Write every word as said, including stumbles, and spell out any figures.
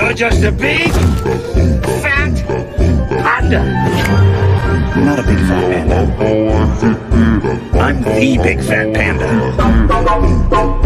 You're just a big fat panda. I'm not a big fat panda. I'm the big fat panda.